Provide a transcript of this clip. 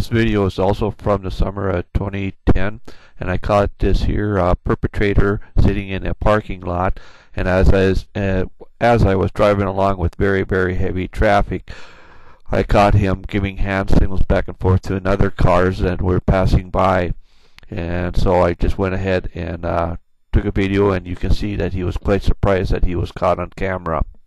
This video is also from the summer of 2010, and I caught this here perpetrator sitting in a parking lot. And as I was driving along with very, very heavy traffic, I caught him giving hand signals back and forth to another cars that were passing by. And so I just went ahead and took a video, and you can see that he was quite surprised that he was caught on camera.